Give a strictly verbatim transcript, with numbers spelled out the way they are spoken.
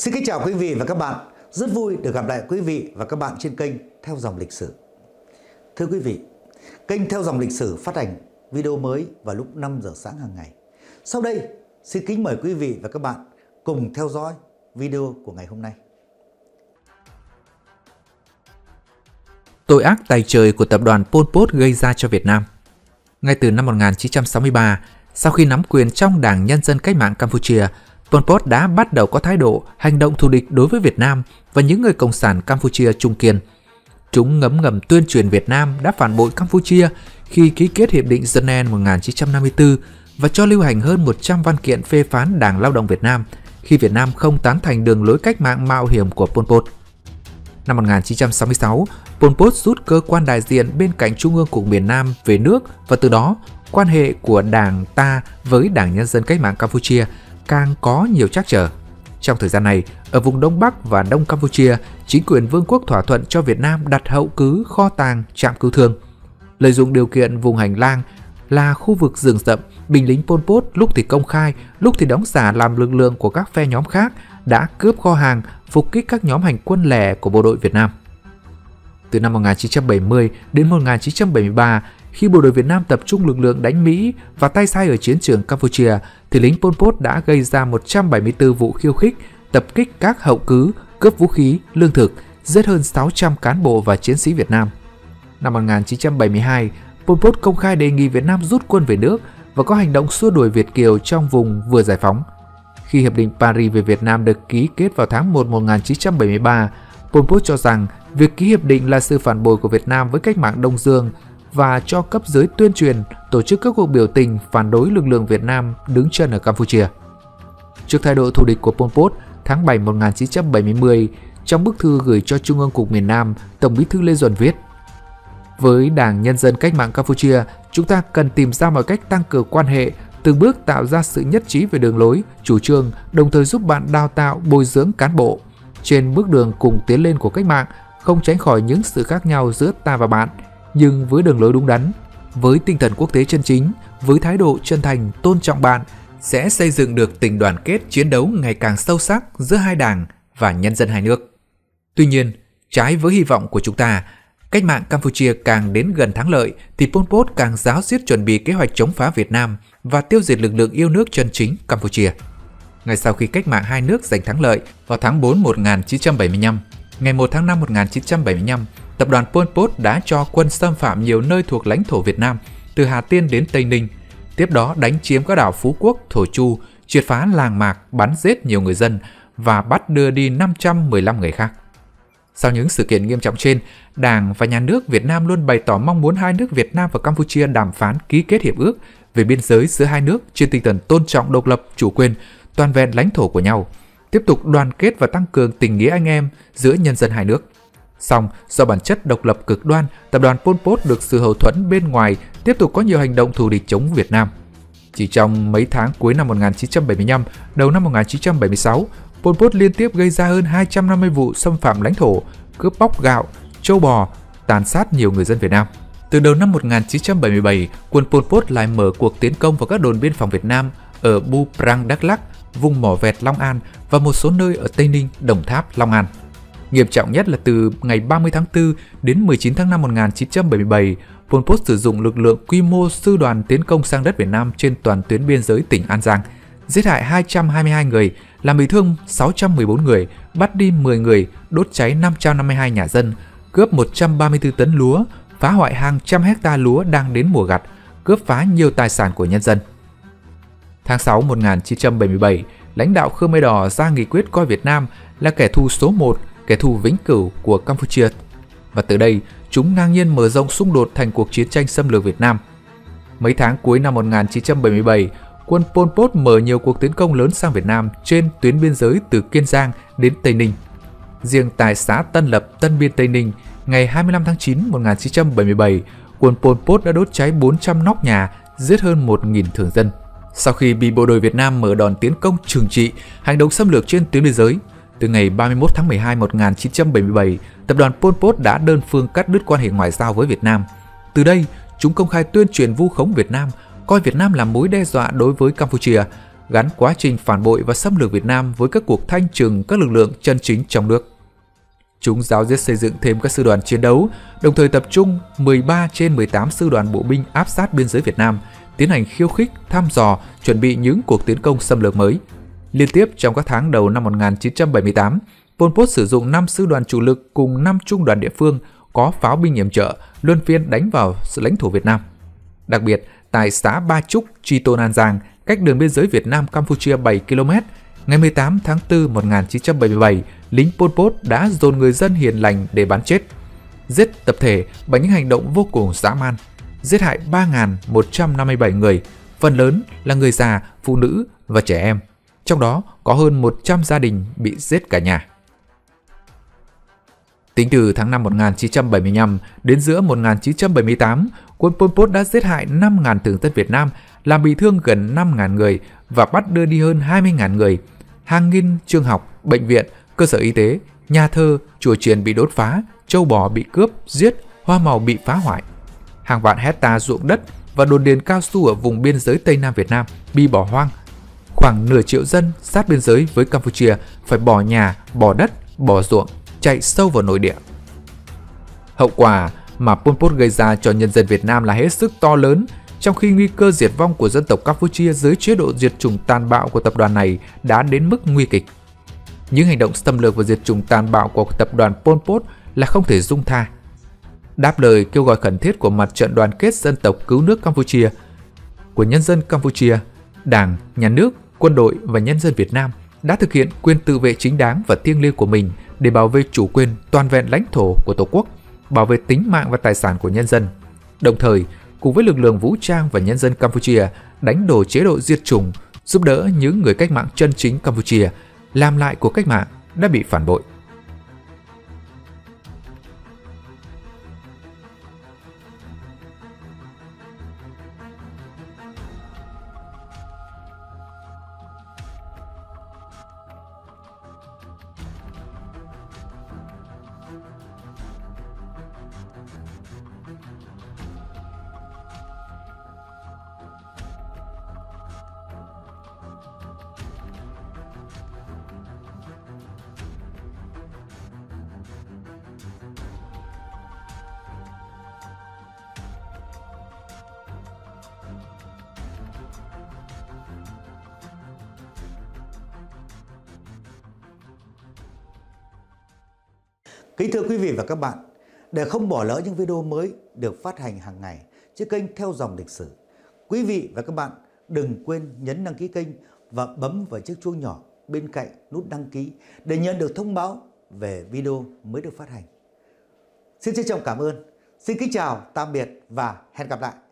Xin kính chào quý vị và các bạn. Rất vui được gặp lại quý vị và các bạn trên kênh Theo Dòng Lịch Sử. Thưa quý vị, kênh Theo Dòng Lịch Sử phát hành video mới vào lúc năm giờ sáng hàng ngày. Sau đây, xin kính mời quý vị và các bạn cùng theo dõi video của ngày hôm nay. Tội ác tày trời của tập đoàn Pol Pot gây ra cho Việt Nam. Ngay từ năm một nghìn chín trăm sáu mươi ba, sau khi nắm quyền trong Đảng Nhân dân Cách mạng Campuchia, Pol Pot đã bắt đầu có thái độ, hành động thù địch đối với Việt Nam và những người cộng sản Campuchia trung kiên. Chúng ngấm ngầm tuyên truyền Việt Nam đã phản bội Campuchia khi ký kết Hiệp định Geneva một nghìn chín trăm năm mươi tư và cho lưu hành hơn một trăm văn kiện phê phán Đảng Lao động Việt Nam khi Việt Nam không tán thành đường lối cách mạng mạo hiểm của Pol Pot. Năm một nghìn chín trăm sáu mươi sáu, Pol Pot rút cơ quan đại diện bên cạnh Trung ương Cục miền Nam về nước và từ đó, quan hệ của Đảng ta với Đảng Nhân dân Cách mạng Campuchia càng có nhiều trắc trở. Trong thời gian này, ở vùng Đông Bắc và Đông Campuchia, chính quyền vương quốc thỏa thuận cho Việt Nam đặt hậu cứ, kho tàng, trạm cứu thương. Lợi dụng điều kiện vùng hành lang là khu vực rừng rậm, binh lính Pol Pot lúc thì công khai, lúc thì đóng giả làm lực lượng của các phe nhóm khác đã cướp kho hàng, phục kích các nhóm hành quân lẻ của bộ đội Việt Nam. Từ năm một nghìn chín trăm bảy mươi đến một nghìn chín trăm bảy mươi ba, khi bộ đội Việt Nam tập trung lực lượng đánh Mỹ và tay sai ở chiến trường Campuchia, thì lính Pol Pot đã gây ra một trăm bảy mươi tư vụ khiêu khích, tập kích các hậu cứ, cướp vũ khí, lương thực, giết hơn sáu trăm cán bộ và chiến sĩ Việt Nam. Năm một nghìn chín trăm bảy mươi hai, Pol Pot công khai đề nghị Việt Nam rút quân về nước và có hành động xua đuổi Việt kiều trong vùng vừa giải phóng. Khi Hiệp định Paris về Việt Nam được ký kết vào tháng một năm một nghìn chín trăm bảy mươi ba, Pol Pot cho rằng việc ký hiệp định là sự phản bội của Việt Nam với cách mạng Đông Dương và cho cấp dưới tuyên truyền, tổ chức các cuộc biểu tình phản đối lực lượng Việt Nam đứng chân ở Campuchia. Trước thái độ thù địch của Pol Pot, tháng bảy năm một nghìn chín trăm bảy mươi, trong bức thư gửi cho Trung ương Cục miền Nam, Tổng bí thư Lê Duẩn viết: với Đảng Nhân dân Cách mạng Campuchia, chúng ta cần tìm ra mọi cách tăng cường quan hệ, từng bước tạo ra sự nhất trí về đường lối, chủ trương, đồng thời giúp bạn đào tạo, bồi dưỡng cán bộ. Trên bước đường cùng tiến lên của cách mạng, không tránh khỏi những sự khác nhau giữa ta và bạn, nhưng với đường lối đúng đắn, với tinh thần quốc tế chân chính, với thái độ chân thành, tôn trọng bạn, sẽ xây dựng được tình đoàn kết chiến đấu ngày càng sâu sắc giữa hai đảng và nhân dân hai nước. Tuy nhiên, trái với hy vọng của chúng ta, cách mạng Campuchia càng đến gần thắng lợi thì Pol Pot càng ráo riết chuẩn bị kế hoạch chống phá Việt Nam và tiêu diệt lực lượng yêu nước chân chính Campuchia. Ngay sau khi cách mạng hai nước giành thắng lợi vào tháng tư năm một nghìn chín trăm bảy mươi lăm, ngày một tháng năm năm một nghìn chín trăm bảy mươi lăm, tập đoàn Pol Pot đã cho quân xâm phạm nhiều nơi thuộc lãnh thổ Việt Nam, từ Hà Tiên đến Tây Ninh, tiếp đó đánh chiếm các đảo Phú Quốc, Thổ Chu, triệt phá làng mạc, bắn giết nhiều người dân và bắt đưa đi năm trăm mười lăm người khác. Sau những sự kiện nghiêm trọng trên, Đảng và Nhà nước Việt Nam luôn bày tỏ mong muốn hai nước Việt Nam và Campuchia đàm phán ký kết hiệp ước về biên giới giữa hai nước trên tinh thần tôn trọng độc lập, chủ quyền, toàn vẹn lãnh thổ của nhau, tiếp tục đoàn kết và tăng cường tình nghĩa anh em giữa nhân dân hai nước. Song, do bản chất độc lập cực đoan, tập đoàn Pol Pot được sự hậu thuẫn bên ngoài tiếp tục có nhiều hành động thù địch chống Việt Nam. Chỉ trong mấy tháng cuối năm một nghìn chín trăm bảy mươi lăm, đầu năm một nghìn chín trăm bảy mươi sáu, Pol Pot liên tiếp gây ra hơn hai trăm năm mươi vụ xâm phạm lãnh thổ, cướp bóc gạo, trâu bò, tàn sát nhiều người dân Việt Nam. Từ đầu năm một nghìn chín trăm bảy mươi bảy, quân Pol Pot lại mở cuộc tiến công vào các đồn biên phòng Việt Nam ở Bu Prang, Đắk Lắk, vùng Mỏ Vẹt, Long An và một số nơi ở Tây Ninh, Đồng Tháp, Long An. Nghiêm trọng nhất là từ ngày ba mươi tháng tư đến mười chín tháng năm năm một nghìn chín trăm bảy mươi bảy, Pol Pot sử dụng lực lượng quy mô sư đoàn tiến công sang đất Việt Nam trên toàn tuyến biên giới tỉnh An Giang, giết hại hai trăm hai mươi hai người, làm bị thương sáu trăm mười bốn người, bắt đi mười người, đốt cháy năm trăm năm mươi hai nhà dân, cướp một trăm ba mươi tư tấn lúa, phá hoại hàng trăm hecta lúa đang đến mùa gặt, cướp phá nhiều tài sản của nhân dân. Tháng sáu năm một nghìn chín trăm bảy mươi bảy, lãnh đạo Khmer Đỏ ra nghị quyết coi Việt Nam là kẻ thù số một, kẻ thù vĩnh cửu của Campuchia. Và từ đây, chúng ngang nhiên mở rộng xung đột thành cuộc chiến tranh xâm lược Việt Nam. Mấy tháng cuối năm một nghìn chín trăm bảy mươi bảy, quân Pol Pot mở nhiều cuộc tiến công lớn sang Việt Nam trên tuyến biên giới từ Kiên Giang đến Tây Ninh. Riêng tại xã Tân Lập, Tân Biên, Tây Ninh, ngày hai mươi lăm tháng chín năm một nghìn chín trăm bảy mươi bảy, quân Pol Pot đã đốt cháy bốn trăm nóc nhà, giết hơn một nghìn thường dân. Sau khi bị bộ đội Việt Nam mở đòn tiến công trừng trị, hành động xâm lược trên tuyến biên giới, từ ngày ba mươi mốt tháng mười hai năm một nghìn chín trăm bảy mươi bảy, tập đoàn Pol Pot đã đơn phương cắt đứt quan hệ ngoại giao với Việt Nam. Từ đây, chúng công khai tuyên truyền vu khống Việt Nam, coi Việt Nam là mối đe dọa đối với Campuchia, gắn quá trình phản bội và xâm lược Việt Nam với các cuộc thanh trừng các lực lượng chân chính trong nước. Chúng giáo diết xây dựng thêm các sư đoàn chiến đấu, đồng thời tập trung mười ba trên mười tám sư đoàn bộ binh áp sát biên giới Việt Nam, tiến hành khiêu khích, thăm dò, chuẩn bị những cuộc tiến công xâm lược mới. Liên tiếp trong các tháng đầu năm một nghìn chín trăm bảy mươi tám, Pol Pot sử dụng năm sư đoàn chủ lực cùng năm trung đoàn địa phương có pháo binh yểm trợ luân phiên đánh vào sự lãnh thổ Việt Nam. Đặc biệt, tại xã Ba Trúc, Tri Tôn, An Giang, cách đường biên giới Việt Nam Campuchia bảy ki lô mét, ngày mười tám tháng tư năm một nghìn chín trăm bảy mươi bảy, lính Pol Pot đã dồn người dân hiền lành để bắn chết, giết tập thể bằng những hành động vô cùng dã man, giết hại ba nghìn một trăm năm mươi bảy người, phần lớn là người già, phụ nữ và trẻ em. Trong đó có hơn một trăm gia đình bị giết cả nhà. Tính từ tháng năm một nghìn chín trăm bảy mươi lăm đến giữa một nghìn chín trăm bảy mươi tám, quân Pol Pot đã giết hại năm nghìn thường dân Việt Nam, làm bị thương gần năm nghìn người và bắt đưa đi hơn hai mươi nghìn người. Hàng nghìn trường học, bệnh viện, cơ sở y tế, nhà thờ, chùa chiền bị đốt phá, trâu bò bị cướp, giết, hoa màu bị phá hoại. Hàng vạn hecta ruộng đất và đồn điền cao su ở vùng biên giới Tây Nam Việt Nam bị bỏ hoang. Khoảng nửa triệu dân sát biên giới với Campuchia phải bỏ nhà, bỏ đất, bỏ ruộng, chạy sâu vào nội địa. Hậu quả mà Pol Pot gây ra cho nhân dân Việt Nam là hết sức to lớn, trong khi nguy cơ diệt vong của dân tộc Campuchia dưới chế độ diệt chủng tàn bạo của tập đoàn này đã đến mức nguy kịch. Những hành động xâm lược và diệt chủng tàn bạo của tập đoàn Pol Pot là không thể dung tha. Đáp lời kêu gọi khẩn thiết của Mặt trận Đoàn kết Dân tộc Cứu nước Campuchia, của nhân dân Campuchia, Đảng, Nhà nước, quân đội và nhân dân Việt Nam đã thực hiện quyền tự vệ chính đáng và thiêng liêng của mình để bảo vệ chủ quyền toàn vẹn lãnh thổ của Tổ quốc, bảo vệ tính mạng và tài sản của nhân dân, đồng thời cùng với lực lượng vũ trang và nhân dân Campuchia đánh đổ chế độ diệt chủng, giúp đỡ những người cách mạng chân chính Campuchia làm lại cuộc cách mạng đã bị phản bội. Kính thưa quý vị và các bạn, để không bỏ lỡ những video mới được phát hành hàng ngày trên kênh Theo Dòng Lịch Sử, quý vị và các bạn đừng quên nhấn đăng ký kênh và bấm vào chiếc chuông nhỏ bên cạnh nút đăng ký để nhận được thông báo về video mới được phát hành. Xin trân trọng cảm ơn, xin kính chào, tạm biệt và hẹn gặp lại.